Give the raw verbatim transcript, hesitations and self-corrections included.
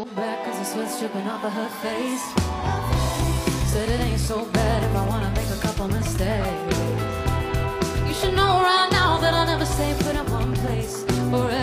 Back cause the sweat's dripping off of her face. Said it ain't so bad if I wanna make a couple mistakes. You should know right now that I'll never stay put in one place forever.